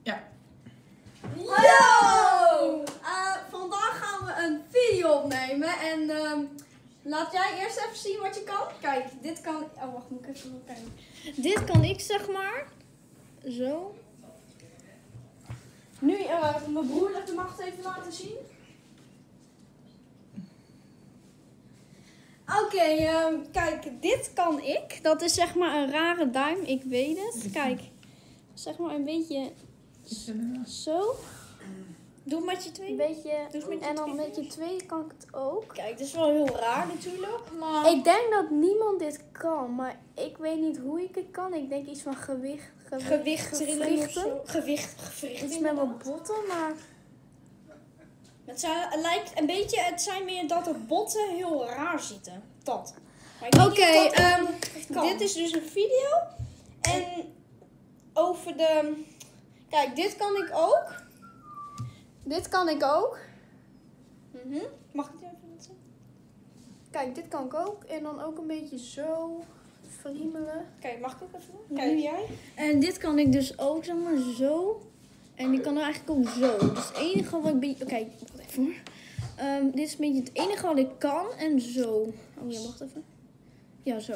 Ja. Hallo! Vandaag gaan we een video opnemen en laat jij eerst even zien wat je kan. Kijk, dit kan... Oh, wacht, moet ik even kijken. Dit kan ik, zeg maar. Zo. Nu, mijn broer mag het even laten zien. Oké, kijk, dit kan ik. Dat is zeg maar een rare duim, ik weet het. Kijk, zeg maar een beetje zo. Doe met je twee. Een beetje, en dan met je tweede kan ik het ook. Kijk, dit is wel heel raar natuurlijk. Maar... Ik denk dat niemand dit kan, maar ik weet niet hoe ik het kan. Ik denk iets van gewrichten. Gewrichten. Iets met mijn botten, maar... Het lijkt een beetje, het zijn meer dat de botten heel raar zitten. Dat. Oké, dit is dus een video. En over de... Kijk, dit kan ik ook. Dit kan ik ook. Mag ik het even laten? Kijk, dit kan ik ook. En dan ook een beetje zo friemelen. Kijk, mag ik ook even? Kijk, jij? En dit kan ik dus ook, zeg maar, zo. En die kan er eigenlijk ook zo. Dus het enige wat ik beetje... Kijk, wacht even hoor. Dit is een beetje het enige wat ik kan. En zo. Oh ja, wacht even. Ja, zo.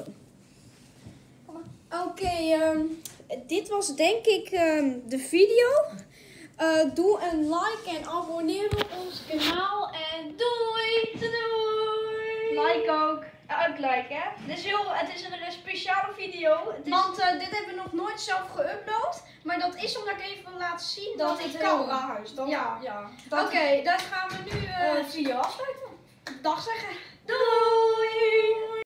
Oké, dit was denk ik de video. Doe een like en abonneer op ons kanaal. En doei! Doei! Like ook. Ook like, hè? Het is een speciale video. Want dit hebben we nog nooit zelf geüpload. Maar dat is omdat ik even wil laten zien dat ik het kan. heel raar is. Ja. Oké, dan gaan we nu video afsluiten. dag zeggen. Doei!